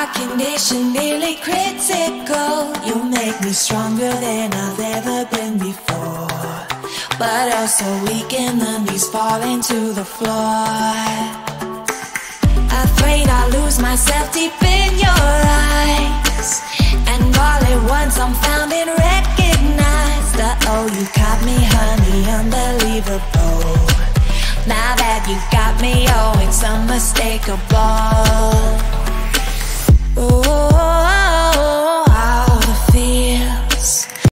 condition nearly critical. You make me stronger than I've ever been before, but also weak and the knees falling to the floor. Afraid I'll lose myself deep in your eyes, and all at once I'm found and recognized. Oh, you caught me, honey, unbelievable. Now that you got me, oh, it's unmistakable. Oh,